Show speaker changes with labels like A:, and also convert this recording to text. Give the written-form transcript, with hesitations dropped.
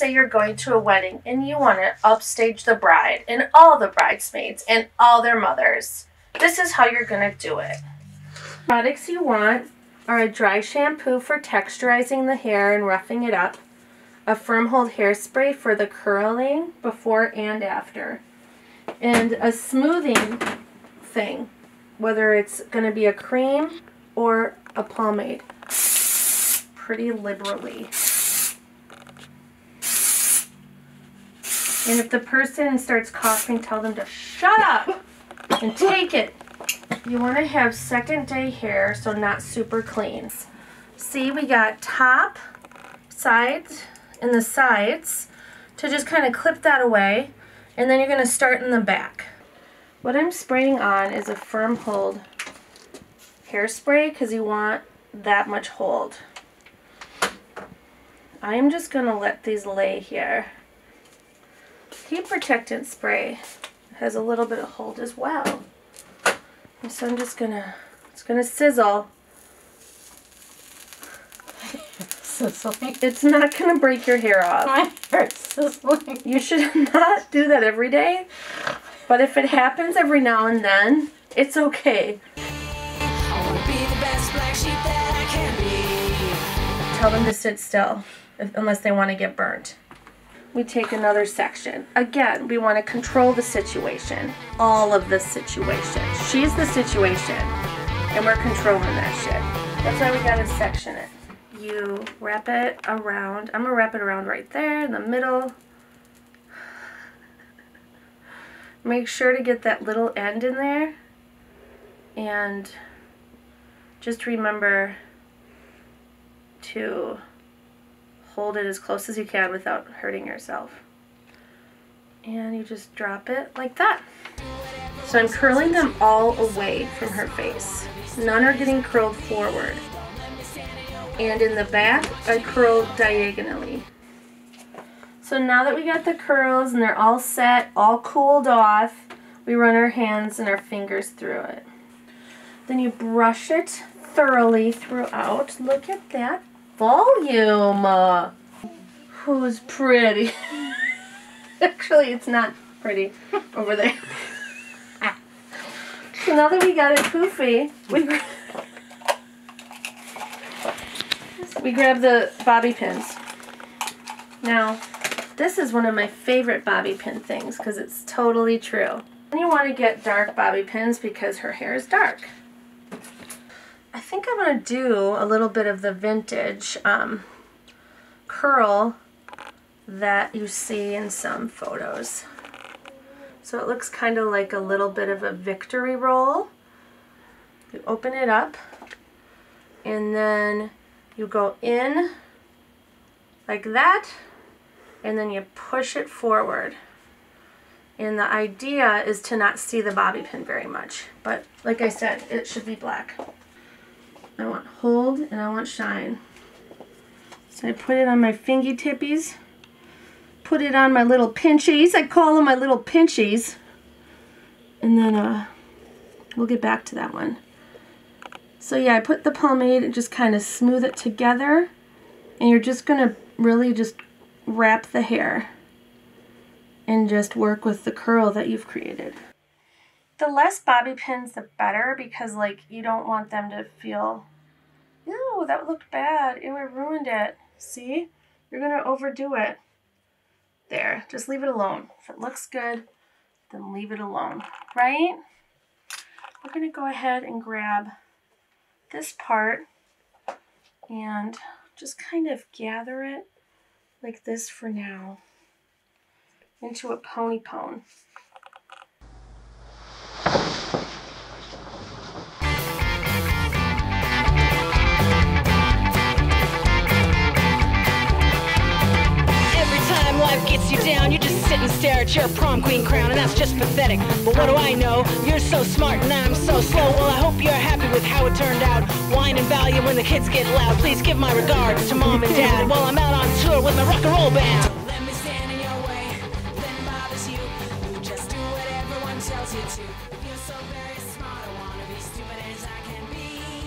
A: say you're going to a wedding and you want to upstage the bride and all the bridesmaids and all their mothers. This is how you're going to do it. Products you want are a dry shampoo for texturizing the hair and roughing it up, a firm hold hairspray for the curling before and after, and a smoothing thing, whether it's going to be a cream or a pomade, pretty liberally. And if the person starts coughing, tell them to shut up and take it. You want to have second day hair, so not super clean. See, we got top, sides, and the sides to just kind of clip that away. And then you're going to start in the back. What I'm spraying on is a firm hold hairspray because you want that much hold. I am just going to let these lay here. Heat protectant spray has a little bit of hold as well. And so I'm just gonna, it's gonna sizzle.
B: Sizzling?
A: It's not gonna break your hair off.
B: My hair's sizzling.
A: You should not do that every day. But if it happens every now and then, it's okay.
C: I wanna be the best black sheep that I can be.
A: Tell them to sit still, unless they want to get burnt. We take another section. Again, we want to control the situation. All of the situation. She's the situation, and we're controlling that shit. That's why we gotta section it. You wrap it around. I'm gonna wrap it around right there in the middle. Make sure to get that little end in there. And just remember to hold it as close as you can without hurting yourself. And you just drop it like that. So I'm curling them all away from her face. None are getting curled forward. And in the back, I curl diagonally. So now that we got the curls and they're all set, all cooled off, we run our hands and our fingers through it. Then you brush it thoroughly throughout. Look at that volume. Who's pretty? Actually, it's not pretty over there. So now that we got it poofy, we grab the bobby pins. Now, this is one of my favorite bobby pin things because it's totally true. And you want to get dark bobby pins because her hair is dark. I think I'm going to do a little bit of the vintage curl that you see in some photos. So it looks kind of like a little bit of a victory roll. You open it up and then you go in like that and then you push it forward. And the idea is to not see the bobby pin very much. But like I said, it should be black. I want hold and I want shine. So I put it on my fingy tippies. Put it on my little pinchies. I call them my little pinchies. And then we'll get back to that one. So yeah, I put the pomade and just kind of smooth it together. And you're just going to really just wrap the hair. And just work with the curl that you've created. The less bobby pins, the better, because like you don't want them to feel, ew, that looked bad. Ew, I ruined it. See? You're going to overdo it. There, just leave it alone. If it looks good, then leave it alone, right? We're going to go ahead and grab this part and just kind of gather it like this for now into a pony pone.
C: Life gets you down, you just sit and stare at your prom queen crown, and that's just pathetic. But what do I know? You're so smart and I'm so slow. Well, I hope you're happy with how it turned out. Wine and Valium when the kids get loud. Please give my regards to mom and dad while I'm out on tour with my rock and roll band.